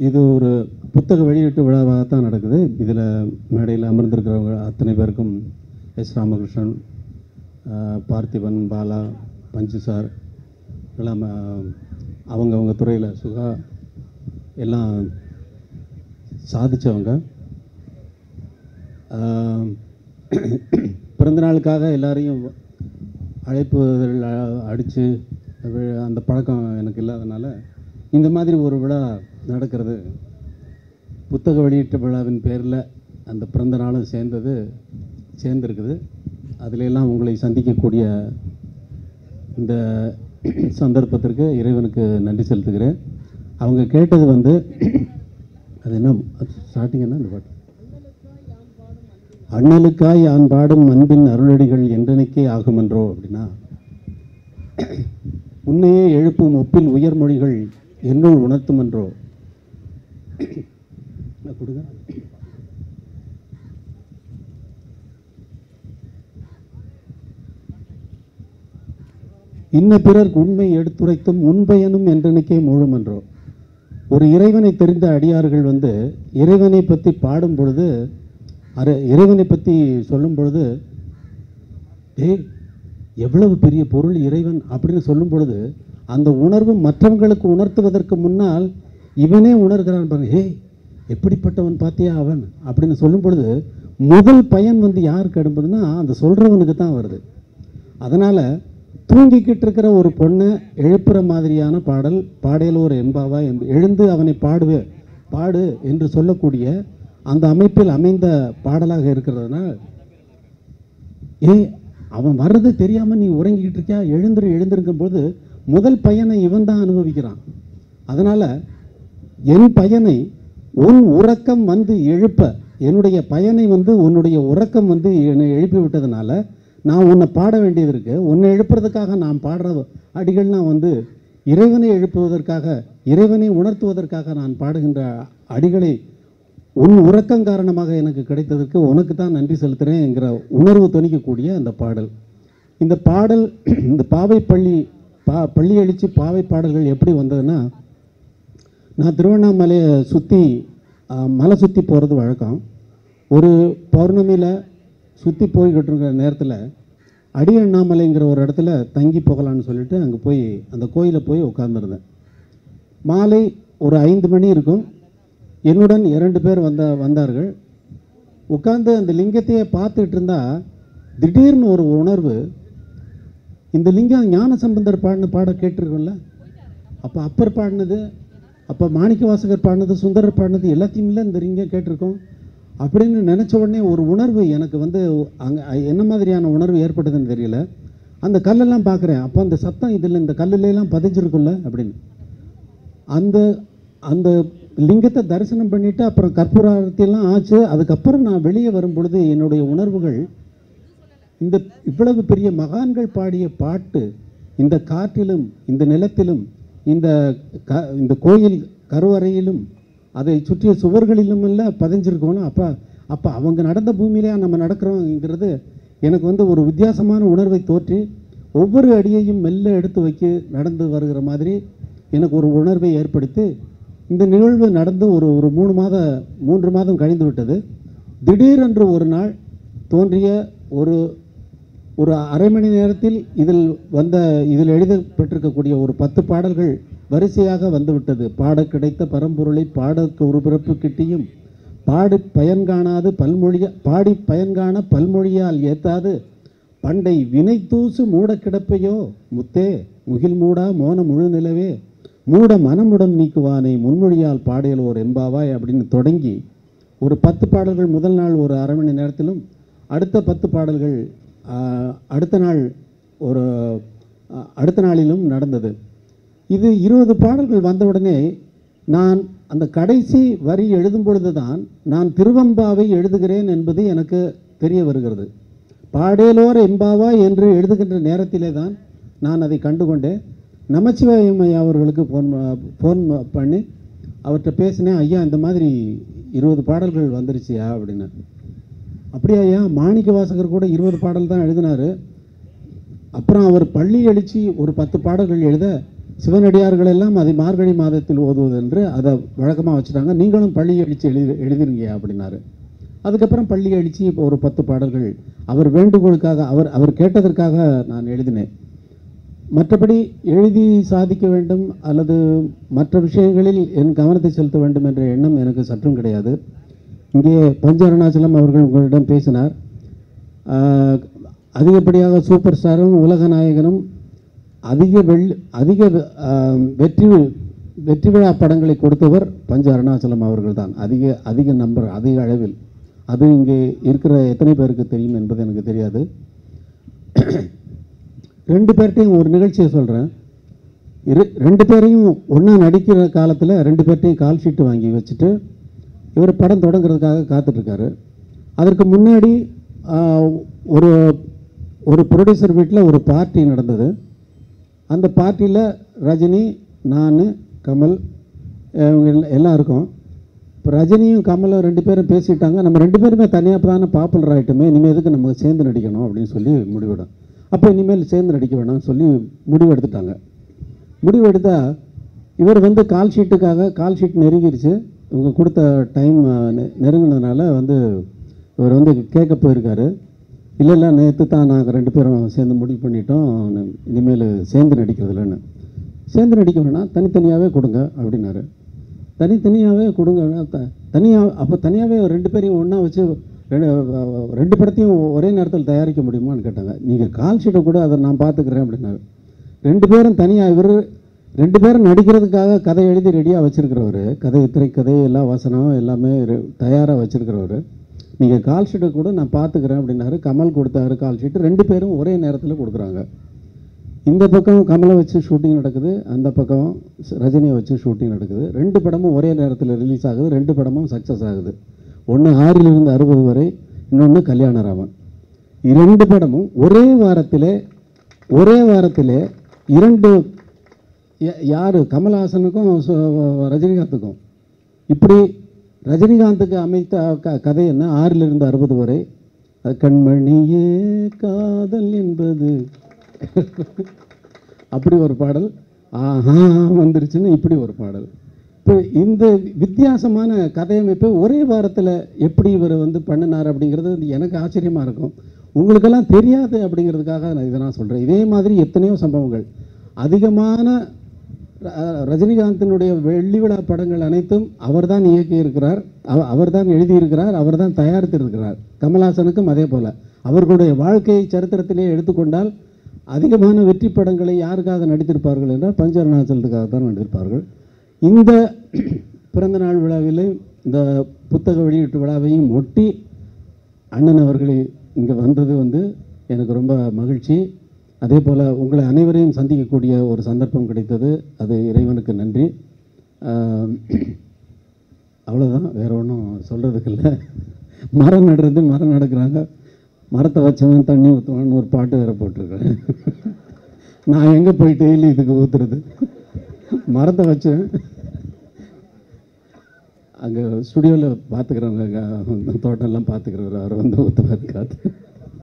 இது ஒரு புத்தக வெளியீட்டு விழாவாக தான் நடக்குது. இதில் மேடையில் அமர்ந்திருக்கிறவங்க அத்தனை பேருக்கும் எஸ் ராமகிருஷ்ணன், பார்த்திபன், பாலா, பஞ்சு சார் எல்லாம் அவங்கவுங்க துறையில் சுகா எல்லாம் சாதித்தவங்க. பிறந்தநாளுக்காக எல்லாரையும் அழைப்புகள் அடித்து அந்த பழக்கம் எனக்கு இல்லாதனால இந்த மாதிரி ஒரு விழா நடக்கிறது, புத்தக வெளியீட்டு விழாவின் பேரில் அந்த பிறந்த நாளும் சேர்ந்துருக்குது. அதிலெல்லாம் உங்களை சந்திக்கக்கூடிய இந்த சந்தர்ப்பத்திற்கு இறைவனுக்கு நன்றி செலுத்துகிறேன். அவங்க கேட்டது வந்து அது என்ன ஸ்டார்டிங் என்ன, அந்த பாட்டு அண்ணலுக்காய் யான் பாடும் அன்பின் அருளடிகள் என்றனைக்கே ஆகுமென்றோ அப்படின்னா, உன்னையே எழுப்பும் ஒப்பில் உயர்மொழிகள் என்னுள் உணர்த்துமென்றோ கொடுங்க. இன்ன பிறர்க்கு உண்மை எடுத்துரைத்தும் உண்பயனும் என்றனைக்கே முழுமென்றோ. ஒரு இறைவனை தெரிந்த அடியார்கள் வந்து இறைவனை பற்றி பாடும் பொழுது, இறைவனை பற்றி சொல்லும் பொழுது, எவ்வளவு பெரிய பொருள் இறைவன் அப்படின்னு சொல்லும் பொழுது அந்த உணர்வு மற்றவங்களுக்கு உணர்த்துவதற்கு முன்னால் இவனே உணர்கிறான் பாருங்க. எப்படிப்பட்டவன் பார்த்தியா அவன் அப்படின்னு சொல்லும் பொழுது முதல் பயன் வந்து யாருக்கு அடுப்பதுன்னா அந்த சொல்கிறவனுக்கு தான் வருது. அதனால் தூங்கிக்கிட்டு இருக்கிற ஒரு பொண்ணை எழுப்புற மாதிரியான பாடல் பாடையலோர் என்பாவா எழுந்து அவனை பாடு என்று சொல்லக்கூடிய அந்த அமைப்பில் அமைந்த பாடலாக இருக்கிறதுனால, அவன் வர்றது தெரியாமல் நீ உறங்கிக்கிட்டு இருக்கியா, எழுந்திருக்கும் போது முதல் பயனை இவன் தான் அனுபவிக்கிறான். அதனால் என் பயனை உன் உறக்கம் வந்து எழுப்ப, என்னுடைய பயனை வந்து உன்னுடைய உறக்கம் வந்து என்னை எழுப்பி விட்டதுனால நான் உன்னை பாட வேண்டியது இருக்குது. உன்னை எழுப்புறதுக்காக நான் பாடுற அடிகள்னால் வந்து இறைவனை எழுப்புவதற்காக, இறைவனை உணர்த்துவதற்காக நான் பாடுகின்ற அடிகளை உன் உறக்கம் காரணமாக எனக்கு கிடைத்ததற்கு உனக்கு தான் நன்றி செலுத்துகிறேன் என்கிற உணர்வு துணிக்கக்கூடிய அந்த பாடல். இந்த பாடல் இந்த பள்ளி எழுச்சி பாவை பாடல்கள் எப்படி வந்ததுன்னா, நான் திருவண்ணாமலையை மலை சுற்றி போகிறது வழக்கம். ஒரு பௌர்ணமியில் சுற்றி போய்கிட்டு இருக்கிற நேரத்தில் அடி அண்ணாமலைங்கிற ஒரு இடத்துல தங்கி போகலான்னு சொல்லிட்டு அங்கே போய் அந்த கோயிலை போய் உட்கார்ந்துருந்தேன். மாலை ஒரு 5 மணி இருக்கும். என்னுடன் 2 பேர் வந்தார்கள். உட்கார்ந்து அந்த லிங்கத்தையே பார்த்துக்கிட்டு இருந்தால் திடீர்னு ஒரு உணர்வு, இந்த லிங்கம் ஞான சம்பந்தர் பாட கேட்டிருக்கோம்ல, அப்போ அப்பர் பாடினது, அப்போ மாணிக்க வாசகர் பாடினது, சுந்தரர் பாடினது எல்லாத்தையுமே இந்த லிங்கம் கேட்டிருக்கோம் அப்படின்னு நினச்ச உடனே ஒரு உணர்வு எனக்கு வந்து அங்கே என்ன மாதிரியான உணர்வு ஏற்பட்டதுன்னு தெரியல. அந்த கல்லெல்லாம் பார்க்குறேன், அப்போ அந்த சத்தம் இதில் இந்த கல்லுலாம் பதிஞ்சிருக்குல்ல அப்படின்னு. அந்த லிங்கத்தை தரிசனம் பண்ணிவிட்டு அப்புறம் கற்பூர ஆரத்தியெல்லாம் ஆச்சு. அதுக்கப்புறம் நான் வெளியே வரும் பொழுது என்னுடைய உணர்வுகள், இந்த இவ்வளவு பெரிய மகான்கள் பாடிய பாட்டு இந்த காற்றிலும் இந்த நிலத்திலும் இந்த கோயில் கருவறையிலும் அதை சுற்றிய சுவர்களிலும் எல்லாம் பதிஞ்சிருக்கணும். அப்போ அவங்க நடந்த பூமியிலே நம்ம நடக்கிறோங்கிறது எனக்கு வந்து ஒரு வித்தியாசமான உணர்வை தோற்றி ஒவ்வொரு அடியையும் மெல்ல எடுத்து நடந்து வருகிற மாதிரி எனக்கு ஒரு உணர்வை ஏற்படுத்தி இந்த நிகழ்வு நடந்து ஒரு 3 மாதம் கழிந்து விட்டது. திடீரென்று ஒரு நாள் தோன்றிய ஒரு அரை மணி நேரத்தில் இதில் எழுதப்பட்டிருக்கக்கூடிய ஒரு 10 பாடல்கள் வரிசையாக வந்துவிட்டது. பாட கிடைத்த பரம்பொருளை பாடற்கு ஒரு பிறப்பு கிட்டியும் பாடி பயன்காண பல்மொழியால் ஏத்தாது பண்டை வினை தூசு மூட கிடப்பையோ முத்தே முகில் மூடா மோன முழு நிலவே மூட மனமுடம் நீக்குவானை முன்மொழியால் பாடையலோர் எம்பாவாய் அப்படின்னு தொடங்கி ஒரு 10 பாடல்கள் முதல் நாள் ஒரு அரை மணி நேரத்திலும், அடுத்த 10 பாடல்கள் அடுத்த நாளிலும் நடந்தது. இது 20 பாடல்கள் வந்தவுடனே நான் அந்த கடைசி வரி எழுதும் பொழுது தான் நான் திருவம்பாவை எழுதுகிறேன் என்பது எனக்கு தெரிய வருகிறது. பாடேலோர் எம்பாவா என்று எழுதுகின்ற நேரத்திலே தான் நான் அதை கண்டுகொண்டேன். நமச்சிவாயம் ஐயா அவர்களுக்கு ஃபோன் பண்ணி அவர்கிட்ட பேசினேன். ஐயா இந்த மாதிரி 20 பாடல்கள் வந்துருச்சியா அப்படின்னு. அப்படியா ஐயா, மாணிக்க வாசகர் கூட 20 பாடல் தான் எழுதினார். அப்புறம் அவர் பள்ளி எழுச்சி ஒரு 10 பாடல்கள் எழுத சிவனடியார்கள் எல்லாம் அதை மார்கழி மாதத்தில் ஓதுவது என்று அதை வழக்கமாக வச்சுட்டாங்க. நீங்களும் பள்ளி எழுச்சி எழுதிருங்க அப்படின்னாரு. அதுக்கப்புறம் பள்ளி எழுச்சி இப்போ ஒரு 10 பாடல்கள் அவர் வேண்டுகோளுக்காக அவர் கேட்டதற்காக நான் எழுதினேன். மற்றபடி எழுதி சாதிக்க வேண்டும் அல்லது மற்ற விஷயங்களில் என் கவனத்தை செலுத்த வேண்டும் என்ற எண்ணம் எனக்கு சற்றும் கிடையாது. இங்கே பஞ்சு அருணாச்சலம் அவர்கள் உங்களிடம் பேசினார். அதிகப்படியாக சூப்பர் ஸ்டாரும் உலக நாயகனும் அதிக வெற்றி விழா படங்களை கொடுத்தவர் பஞ்சு அருணாச்சலம் அவர்கள் தான். அதிக நம்பர், அதிக அளவில். அது இங்கே இருக்கிற எத்தனை பேருக்கு தெரியும் என்பது எனக்கு தெரியாது. 2 பேர்ட்டையும் ஒரு நிகழ்ச்சியை சொல்கிறேன். 2 பேரையும் ஒன்றா நடிக்கிற காலத்தில் 2 பேர்ட்டையும் கால் ஷீட்டு வாங்கி வச்சுட்டு இவர் படம் தொடங்குறதுக்காக காத்துட்ருக்காரு. அதற்கு முன்னாடி ஒரு ப்ரொடியூசர் வீட்டில் ஒரு பார்ட்டி நடந்தது. அந்த பார்ட்டியில் ரஜினி, நான், கமல் இவங்க எல்லாம் இருக்கோம். இப்போ ரஜினியும் கமலும் 2 பேரும் பேசிட்டாங்க. நம்ம 2 பேருமே தனியாக தானே பாப்புலர் ஆகிட்டோமே, இனிமேல் எதுக்கு நம்ம சேர்ந்து நடிக்கணும் அப்படின்னு சொல்லி முடிவிடும். அப்போ இனிமேல் சேர்ந்து நடிக்க வேணாம்னு சொல்லி முடிவெடுத்துட்டாங்க. முடிவெடுத்தால் இவர் கால் ஷீட் நெருங்கிருச்சு. இவங்க கொடுத்த டைம் நெருங்கினதுனால இவர் கேட்க போயிருக்காரு. இல்லை நேற்று தான் நாங்கள் 2 பேரும் சேர்ந்து முடிவு பண்ணிட்டோம், இனிமேல் சேர்ந்து நடிக்கிறது இல்லைன்னு. சேர்ந்து நடிக்க வேணாம், தனித்தனியாகவே கொடுங்க அப்படின்னாரு. தனித்தனியாகவே கொடுங்க. அப்போ தனியாகவே 2 பேரையும் ஒன்றா வச்சு 2 படத்தையும் ஒரே நேரத்தில் தயாரிக்க முடியுமான்னு கேட்டாங்க. நீங்கள் கால் ஷீட்டை கூட அதை நான் பார்த்துக்கிறேன் அப்படின்னாரு. 2 பேரும் தனியாக, இவர் 2 பேரும் நடிக்கிறதுக்காக கதை எழுதி ரெடியாக வச்சுருக்கிறவர், திரைக்கதை எல்லா வசனம் எல்லாமே தயாராக வச்சுருக்கிறவர். நீங்கள் கால் ஷீட்டை கூட நான் பார்த்துக்கிறேன் அப்படின்னாரு. கமல் கொடுத்தாரு கால் ஷீட்டு. 2 பேரும் ஒரே நேரத்தில் கொடுக்குறாங்க. இந்த பக்கம் கமலை வச்சு ஷூட்டிங் நடக்குது, அந்த பக்கம் ரஜினியை வச்சு ஷூட்டிங் நடக்குது. 2 படமும் ஒரே நேரத்தில் ரிலீஸ் ஆகுது. 2 படமும் சக்ஸஸ் ஆகுது. ஒன்று 6லிருந்து 60 வரை, இன்னொன்று கல்யாணராமன். 2 படமும் ஒரே வாரத்திலே 2 யார் கமல்ஹாசனுக்கும் ரஜினிகாந்துக்கும். இப்படி ரஜினிகாந்துக்கு அமைத்த கதை என்ன, 6லிருந்து 60 வரை. அது கண்மணியே காதல் என்பது அப்படி ஒரு பாடல். ஆஹா வந்துருச்சுன்னு இப்படி ஒரு பாடல். இப்போ இந்த வித்தியாசமான கதையமைப்பை ஒரே வாரத்தில் எப்படி இவர் பண்ணினார் அப்படிங்கிறது எனக்கு ஆச்சரியமாக இருக்கும். உங்களுக்கெல்லாம் தெரியாது அப்படிங்கிறதுக்காக நான் இதை சொல்கிறேன். இதே மாதிரி எத்தனையோ சம்பவங்கள். அதிகமான ரஜினிகாந்தினுடைய வெள்ளி விழா படங்கள் அனைத்தும் அவர்தான் இயக்கியிருக்கிறார், அவர்தான் எழுதியிருக்கிறார், அவர்தான் தயாரித்திருக்கிறார். கமல்ஹாசனுக்கும் அதே போல். அவர்களுடைய வாழ்க்கை சரித்திரத்திலே எடுத்துக்கொண்டால் அதிகமான வெற்றி படங்களை யாருக்காக நடித்திருப்பார்கள் என்றால் பஞ்சு அருணாச்சலத்துக்காக தான் நடித்திருப்பார்கள். இந்த பிறந்தநாள் விழாவில் இந்த புத்தக வெளியீட்டு விழாவையும் ஒட்டி அண்ணன் அவர்கள் இங்கே வந்தது எனக்கு ரொம்ப மகிழ்ச்சி. அதே போல் உங்களை அனைவரையும் சந்திக்கக்கூடிய ஒரு சந்தர்ப்பம் கிடைத்தது. அது இறைவனுக்கு நன்றி. அவ்வளோதான், வேறு ஒன்றும் சொல்கிறதுக்கு இல்லை. மரம் நடக்கிறாங்க. மரத்தை வச்சவன் தண்ணி ஊற்றுவான்னு ஒரு பாட்டு வேறு போட்டிருக்கிறேன். நான் எங்கே போய் டெய்லி இதுக்கு ஊற்றுறது? மரத்தை வச்சேன், அங்கே ஸ்டுடியோவில் பார்த்துக்கிறவங்க தோட்டம்லாம் பார்த்துக்கிறவர் அவர் ஊற்றுவார் காற்று.